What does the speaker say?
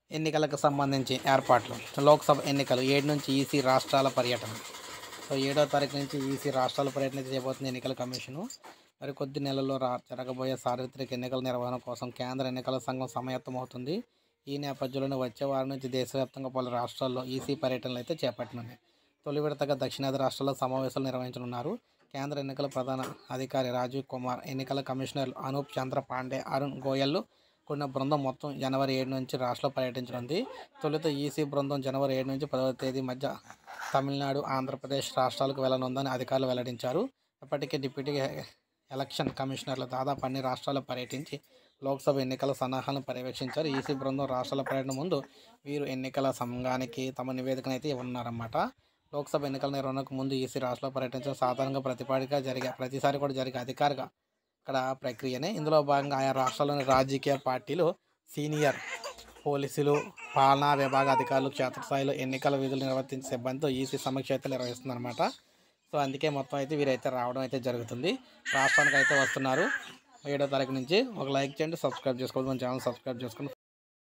ఎన్నికలకు సంబంధించి ఏర్పాట్లు. లోక్సభ ఎన్నికలు 7 నుంచి ఈసీ రాష్ట్రాల పర్యటన. సో 7వ తారీఖు నుంచి ఈసీ రాష్ట్రాల పర్యటన అయితే చేయబోతుంది ఎన్నికల కమిషను. మరి కొద్ది నెలల్లో జరగబోయే సార్వత్రిక ఎన్నికల నిర్వహణ కోసం కేంద్ర ఎన్నికల సంఘం సమాయత్తమవుతుంది. ఈ నేపథ్యంలోనే వచ్చే వారం నుంచి దేశవ్యాప్తంగా పలు రాష్ట్రాల్లో ఈసీ పర్యటనలు అయితే చేపట్టనుంది. తొలి విడతగా దక్షిణాది రాష్ట్రాల్లో సమావేశాలు నిర్వహించనున్నారు. కేంద్ర ఎన్నికల ప్రధాన అధికారి రాజీవ్ కుమార్, ఎన్నికల కమిషనర్లు అనూప్ చంద్ర పాండే, అరుణ్ గోయల్ కూడిన బృందం మొత్తం జనవరి 7 నుంచి రాష్ట్రంలో పర్యటించనుంది. తొలుత ఈసీ బృందం జనవరి 7 నుంచి 10వ తేదీ మధ్య తమిళనాడు, ఆంధ్రప్రదేశ్ రాష్ట్రాలకు వెళ్లనుందని అధికారులు వెల్లడించారు. ఇప్పటికే డిప్యూటీ ఎలక్షన్ కమిషనర్లు దాదాపు అన్ని రాష్ట్రాల్లో పర్యటించి లోక్సభ ఎన్నికల సన్నాహాలను పర్యవేక్షించారు. ఈసీ బృందం రాష్ట్రాల పర్యటన ముందు వీరు ఎన్నికల సంఘానికి తమ నివేదికను అయితే ఇవ్వనున్నారన్నమాట. లోక్సభ ఎన్నికల నిర్వహణకు ముందు ఈసీ రాష్ట్రంలో పర్యటించడం సాధారణంగా ప్రతిసారి కూడా జరిగే అధికారిక ప్రక్రియనే. ఇందులో భాగంగా ఆయా రాష్ట్రాల్లోని రాజకీయ పార్టీలు, సీనియర్ పోలీసులు, పాలనా విభాగ అధికారులు క్షేత్రస్థాయిలో ఎన్నికల విధులు నిర్వర్తించే సిబ్బందితో ఈసీ సమీక్ష అయితే నిర్వహిస్తుందన్నమాట. సో అందుకే మొత్తం అయితే వీరైతే రావడం అయితే జరుగుతుంది. రాష్ట్రానికి అయితే వస్తున్నారు 7వ తారీఖు నుంచి. ఒక లైక్ చేయండి, సబ్స్క్రైబ్ చేసుకోవద్దు, మన ఛానల్ సబ్స్క్రైబ్ చేసుకోండి.